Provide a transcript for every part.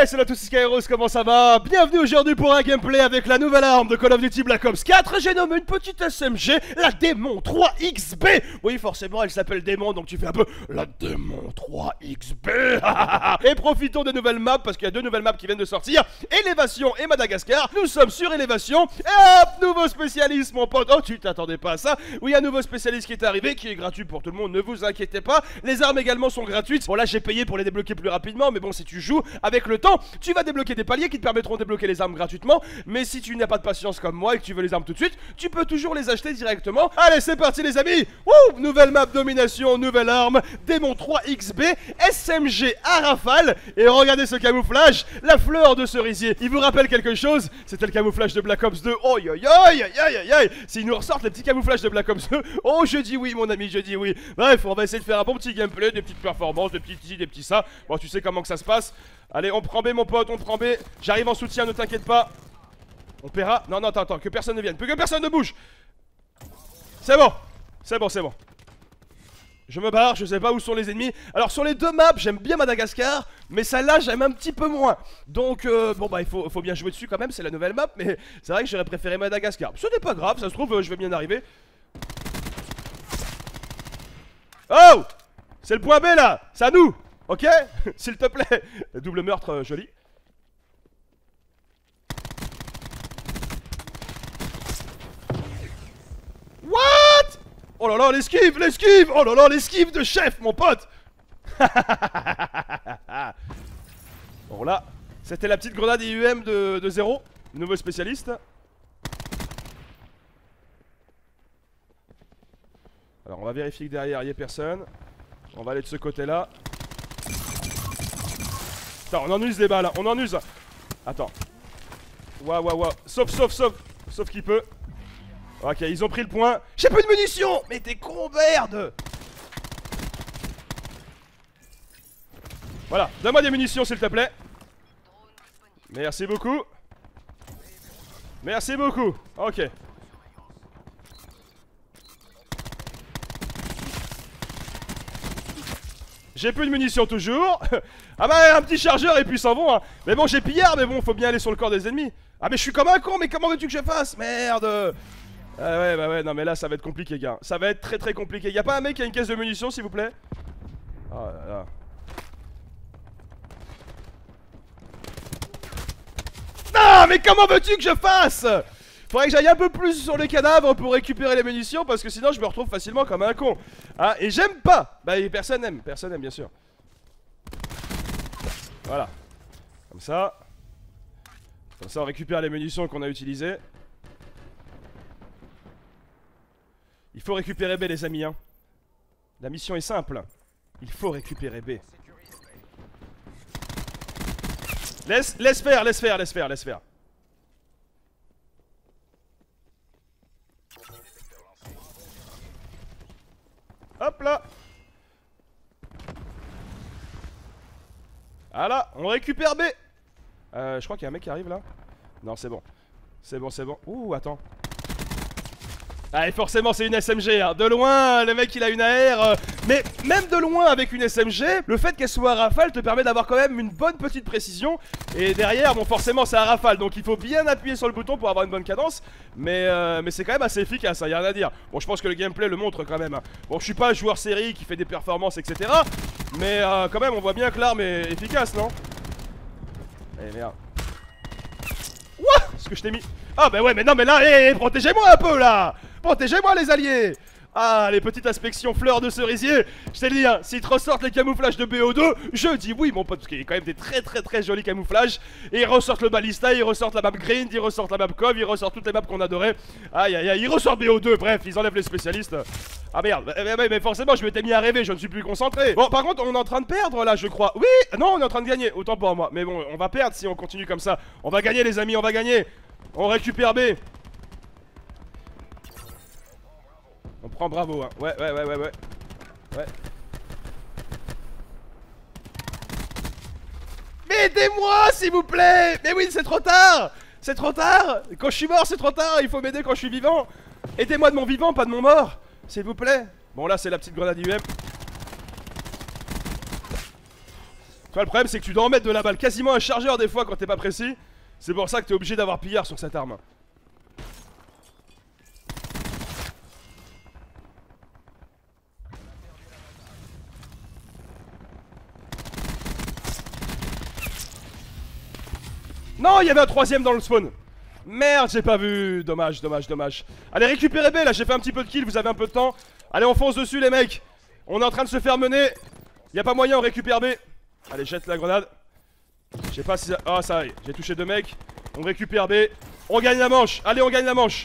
Hey, salut à tous, c'est Skyros, comment ça va? Bienvenue aujourd'hui pour un gameplay avec la nouvelle arme de Call of Duty Black Ops 4. J'ai nommé une petite SMG, la Démon 3XB. Oui, forcément, elle s'appelle Démon, donc tu fais un peu la Démon 3XB. Et profitons des nouvelles maps, parce qu'il y a deux nouvelles maps qui viennent de sortir, Élévation et Madagascar. Nous sommes sur Élévation. Et hop, nouveau spécialiste, mon pote. Oh, tu t'attendais pas à ça? Oui, un nouveau spécialiste qui est arrivé, qui est gratuit pour tout le monde, ne vous inquiétez pas. Les armes également sont gratuites. Bon, là, j'ai payé pour les débloquer plus rapidement, mais bon, si tu joues avec le temps, tu vas débloquer des paliers qui te permettront de débloquer les armes gratuitement. Mais si tu n'as pas de patience comme moi et que tu veux les armes tout de suite, tu peux toujours les acheter directement. Allez, c'est parti les amis. Wouh, nouvelle map domination, nouvelle arme, Démon 3XB, SMG à rafale. Et regardez ce camouflage, la fleur de cerisier. Il vous rappelle quelque chose? C'était le camouflage de Black Ops 2. Oh yo yo yo yo yo. S'ils nous ressortent les petits camouflages de Black Ops 2, oh je dis oui mon ami, je dis oui. Bref, on va essayer de faire un bon petit gameplay, des petites performances, des petits ci, des petits ça. Bon, tu sais comment que ça se passe. Allez, on prend B mon pote, on prend B. J'arrive en soutien, ne t'inquiète pas. On paiera. Non, non, attends, que personne ne vienne. Que personne ne bouge. C'est bon. C'est bon, c'est bon. Je me barre, je sais pas où sont les ennemis. Alors sur les deux maps, j'aime bien Madagascar, mais celle-là, j'aime un petit peu moins. Donc, bon bah, il faut bien jouer dessus quand même, c'est la nouvelle map. Mais c'est vrai que j'aurais préféré Madagascar. Ce n'est pas grave, ça se trouve, je vais bien arriver. Oh! C'est le point B là. C'est à nous. Ok? S'il te plaît. Double meurtre, joli. What? Oh là là, l'esquive, l'esquive. Oh là là, l'esquive de chef, mon pote. Bon là, c'était la petite grenade IUM de 0. Nouveau spécialiste. Alors on va vérifier que derrière il n'y ait personne. On va aller de ce côté là. Attends, on en use les balles, hein. On en use. Attends. Waouh, waouh, waouh. Sauf qui peut. Ok, ils ont pris le point. J'ai plus de munitions. Mais t'es con, merde. Voilà, donne-moi des munitions s'il te plaît. Merci beaucoup. Merci beaucoup. Ok. J'ai plus de munitions toujours. Ah bah un petit chargeur et puis s'en vont hein. Mais bon j'ai pillard mais bon faut bien aller sur le corps des ennemis. Ah mais je suis comme un con mais comment veux-tu que je fasse? Merde. Ah ouais bah ouais non mais là ça va être compliqué gars. Ça va être très très compliqué. Y'a pas un mec qui a une caisse de munitions s'il vous plaît? Oh là là. Ah mais comment veux-tu que je fasse? Faudrait que j'aille un peu plus sur les cadavres pour récupérer les munitions parce que sinon je me retrouve facilement comme un con. Ah et j'aime pas. Bah personne n'aime bien sûr. Voilà. Comme ça on récupère les munitions qu'on a utilisées. Il faut récupérer B les amis hein. La mission est simple. Il faut récupérer B. Laisse faire. Hop là. Voilà, on récupère B. Je crois qu'il y a un mec qui arrive là. Non, c'est bon. C'est bon. Ouh, attends. Ah, et forcément, c'est une SMG. Hein. De loin, le mec il a une AR. Mais même de loin, avec une SMG, le fait qu'elle soit à rafale te permet d'avoir quand même une bonne petite précision. Et derrière, bon, forcément, c'est à rafale. Donc il faut bien appuyer sur le bouton pour avoir une bonne cadence. Mais c'est quand même assez efficace, hein, y a rien à dire. Bon, je pense que le gameplay le montre quand même. Hein. Bon, je suis pas un joueur série qui fait des performances, etc. Mais quand même, on voit bien que l'arme est efficace, non? Eh merde. Ouah! Ce que je t'ai mis. Ah, bah ouais, mais non, mais là, protégez-moi un peu là! Protégez-moi les alliés! Ah, les petites inspections fleurs de cerisier. Je t'ai dit, hein, s'ils te ressortent les camouflages de BO2, je dis oui, mon pote, parce qu'il y a quand même des très jolis camouflages. Et ils ressortent le balista, ils ressortent la map Grind, ils ressortent la map Cov, ils ressortent toutes les maps qu'on adorait. Aïe, ils ressortent BO2, bref, ils enlèvent les spécialistes. Ah merde, mais forcément, je m'étais mis à rêver, je ne suis plus concentré. Bon, par contre, on est en train de perdre là, je crois. Oui, non, on est en train de gagner, autant pour moi. Mais bon, on va perdre si on continue comme ça. On va gagner, les amis, on va gagner. On récupère B. On prend Bravo, hein. Ouais. Mais aidez-moi, s'il vous plaît. Mais oui, c'est trop tard. C'est trop tard. Quand je suis mort, c'est trop tard. Il faut m'aider quand je suis vivant. Aidez-moi de mon vivant, pas de mon mort. S'il vous plaît. Bon, là, c'est la petite grenade IUM. Toi, le problème c'est que tu dois en mettre de la balle quasiment un chargeur des fois quand t'es pas précis. C'est pour ça que t'es obligé d'avoir pillard sur cette arme. Non, il y avait un troisième dans le spawn. Merde, j'ai pas vu. Dommage, dommage, dommage. Allez, récupérez B, là, j'ai fait un petit peu de kill, vous avez un peu de temps. Allez, on fonce dessus, les mecs. On est en train de se faire mener. Y a pas moyen, on récupère B. Allez, jette la grenade. Je sais pas si ça... Ah, ça y est, j'ai touché 2 mecs. On récupère B. On gagne la manche. Allez, on gagne la manche.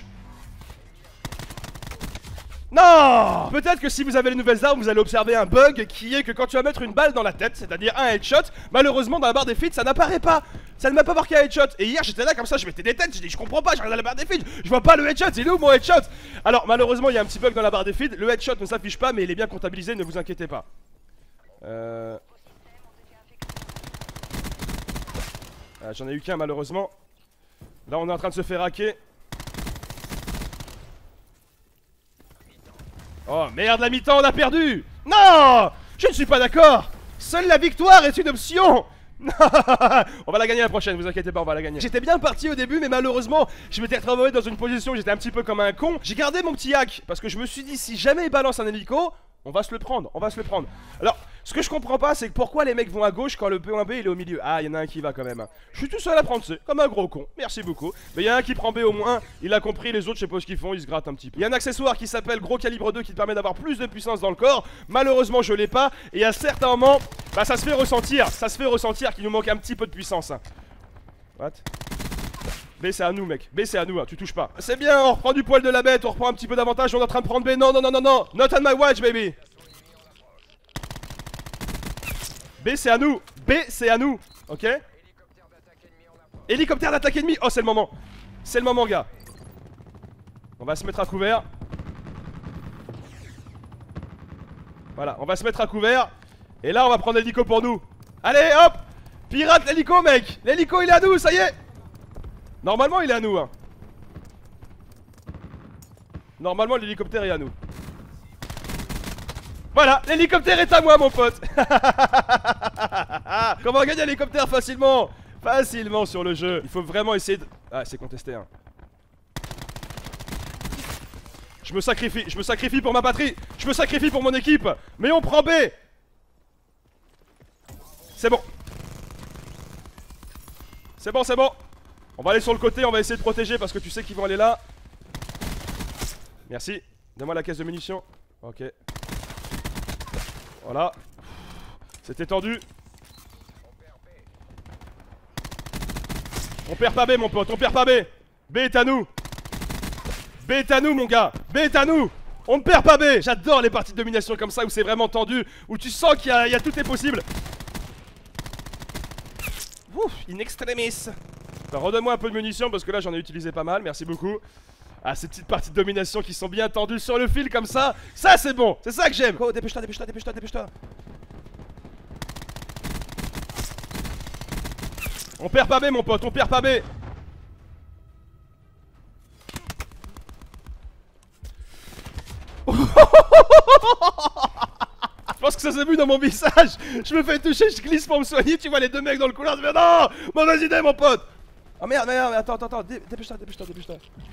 Non! Peut-être que si vous avez les nouvelles armes, vous allez observer un bug qui est que quand tu vas mettre une balle dans la tête, c'est-à-dire un headshot, malheureusement dans la barre des feeds ça n'apparaît pas. Ça ne m'a pas marqué un headshot. Et hier j'étais là comme ça, je mettais des têtes, je dis je comprends pas, je regarde la barre des feeds, je vois pas le headshot, il est où mon headshot? Alors malheureusement il y a un petit bug dans la barre des feeds, le headshot ne s'affiche pas mais il est bien comptabilisé, ne vous inquiétez pas. J'en ai eu qu'un malheureusement. Là on est en train de se faire hacker. Oh merde, la mi-temps, on a perdu. Non, je ne suis pas d'accord. Seule la victoire est une option. On va la gagner la prochaine, vous inquiétez pas, on va la gagner. J'étais bien parti au début, mais malheureusement, je m'étais retrouvé dans une position où j'étais un petit peu comme un con. J'ai gardé mon petit hack, parce que je me suis dit, si jamais il balance un hélico, on va se le prendre, on va se le prendre. Alors, ce que je comprends pas, c'est que pourquoi les mecs vont à gauche quand le P1B il est au milieu. Ah, il y en a un qui va quand même. Je suis tout seul à prendre C, comme un gros con, merci beaucoup. Mais il y a un qui prend B au moins, il a compris, les autres je sais pas ce qu'ils font, ils se grattent un petit peu. Il y a un accessoire qui s'appelle gros calibre 2 qui te permet d'avoir plus de puissance dans le corps. Malheureusement je l'ai pas, et à certains moments, bah ça se fait ressentir qu'il nous manque un petit peu de puissance. What? B c'est à nous mec, B c'est à nous, hein. Tu touches pas. C'est bien, on reprend du poil de la bête, on reprend un petit peu d'avantage, on est en train de prendre B, non non non non non, not on my watch baby. B c'est à nous, B c'est à nous, ok. Hélicoptère d'attaque ennemi, oh c'est le moment. C'est le moment gars. On va se mettre à couvert. Voilà, on va se mettre à couvert. Et là on va prendre l'hélico pour nous. Allez hop, pirate l'hélico mec. L'hélico il est à nous, ça y est. Normalement il est à nous hein. Normalement l'hélicoptère est à nous. Voilà, l'hélicoptère est à moi mon pote. Comment gagner l'hélicoptère facilement? Facilement sur le jeu. Il faut vraiment essayer de... Ah c'est contesté hein. Je me sacrifie pour ma patrie. Je me sacrifie pour mon équipe. Mais on prend B. C'est bon. C'est bon, c'est bon. On va aller sur le côté, on va essayer de protéger parce que tu sais qu'ils vont aller là. Merci. Donne-moi la caisse de munitions. Ok. Voilà. C'était tendu. On perd pas B mon pote, on perd pas B. B est à nous. B est à nous mon gars. B est à nous. On ne perd pas B. J'adore les parties de domination comme ça où c'est vraiment tendu, où tu sens qu'il y a tout est possible. Ouf, in extremis. Redonne-moi un peu de munitions parce que là j'en ai utilisé pas mal, merci beaucoup. Ah, ces petites parties de domination qui sont bien tendues sur le fil comme ça c'est bon, c'est ça que j'aime. Oh, dépêche-toi, dépêche-toi, dépêche-toi, dépêche-toi. On perd pas B mon pote, on perd pas B. Je pense que ça s'est vu dans mon visage. Je me fais toucher, je glisse pour me soigner. Tu vois les deux mecs dans le couloir, je me dis non, mauvaise idée mon pote. Oh merde, merde, attends, dépêche-toi, dépêche-toi, dépêche-toi.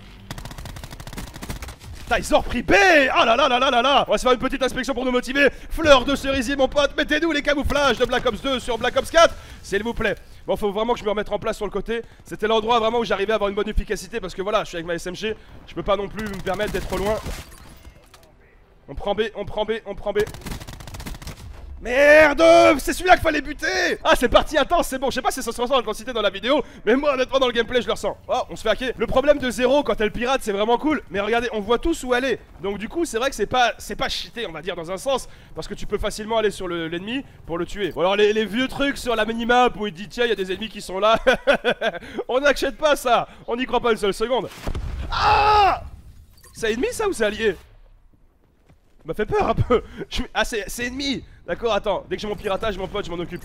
Putain, ils ont repris B. Oh là là là là là là. On va se faire une petite inspection pour nous motiver. Fleur de cerisier mon pote, mettez-nous les camouflages de Black Ops 2 sur Black Ops 4, s'il vous plaît. Bon, faut vraiment que je me remette en place sur le côté. C'était l'endroit vraiment où j'arrivais à avoir une bonne efficacité parce que voilà, je suis avec ma SMG. Je peux pas non plus me permettre d'être trop loin. On prend B, on prend B, on prend B. Merde, c'est celui-là qu'il fallait buter. Ah, c'est parti intense, c'est bon. Je sais pas si ça se ressent l'intensité dans la vidéo, mais moi honnêtement dans le gameplay je le ressens. Oh, on se fait hacker. Le problème de Zéro quand elle pirate c'est vraiment cool, mais regardez, on voit tous où elle est. Donc du coup c'est vrai que c'est pas cheaté on va dire dans un sens, parce que tu peux facilement aller sur l'ennemi pour le tuer. Bon alors les vieux trucs sur la minimap où il dit tiens il y a des ennemis qui sont là, on n'achète pas ça, on n'y croit pas une seule seconde. Ah, c'est ennemi ça ou c'est allié? Ça m'a fait peur un peu. Ah c'est ennemi. D'accord, attends, dès que j'ai mon piratage, mon pote, je m'en occupe.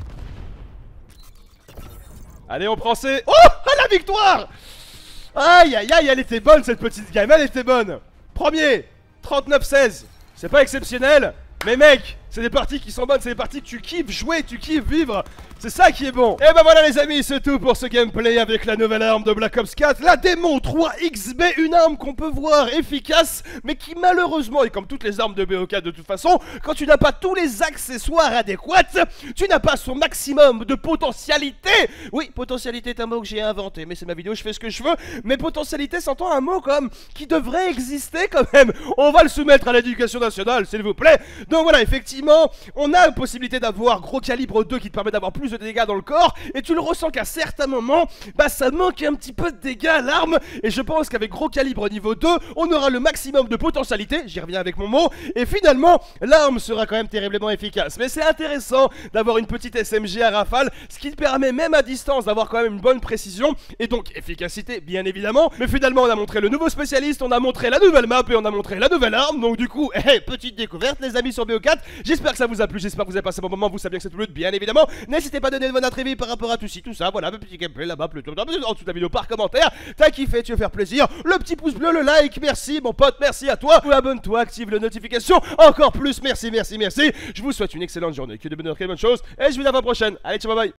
Allez, on prend C. Oh, la victoire. Aïe, aïe, aïe, elle était bonne cette petite game, elle était bonne. Premier, 39-16. C'est pas exceptionnel, mais mec, C'est des parties qui sont bonnes, c'est des parties que tu kiffes jouer, tu kiffes vivre. C'est ça qui est bon. Et bah voilà les amis, c'est tout pour ce gameplay avec la nouvelle arme de Black Ops 4, la Démon 3XB, une arme qu'on peut voir efficace, mais qui malheureusement, et comme toutes les armes de BO4 de toute façon, quand tu n'as pas tous les accessoires adéquats, tu n'as pas son maximum de potentialité. Oui, potentialité est un mot que j'ai inventé, mais c'est ma vidéo, je fais ce que je veux, mais potentialité s'entend un mot comme qui devrait exister quand même. On va le soumettre à l'éducation nationale, s'il vous plaît. Donc voilà, effectivement, on a la possibilité d'avoir gros calibre 2 qui te permet d'avoir plus de dégâts dans le corps, et tu le ressens qu'à certains moments, bah ça manque un petit peu de dégâts à l'arme, et je pense qu'avec gros calibre niveau 2, on aura le maximum de potentialité, j'y reviens avec mon mot, et finalement, l'arme sera quand même terriblement efficace. Mais c'est intéressant d'avoir une petite SMG à rafale, ce qui te permet même à distance d'avoir quand même une bonne précision, et donc efficacité bien évidemment, mais finalement on a montré le nouveau spécialiste, on a montré la nouvelle map, et on a montré la nouvelle arme, donc du coup, petite découverte les amis sur BO4, j'espère que ça vous a plu, j'espère que vous avez passé un bon moment, vous savez que c'est tout le but, bien évidemment, n'hésitez pas à donner votre avis par rapport à tout ci, tout ça, voilà, le petit gameplay là-bas, plutôt en dessous de la vidéo par commentaire, t'as kiffé, tu veux faire plaisir, le petit pouce bleu, le like, merci mon pote, merci à toi, abonne-toi, active les notifications, encore plus, merci, je vous souhaite une excellente journée, que de bonnes choses, et je vous dis à la prochaine, allez ciao, bye bye.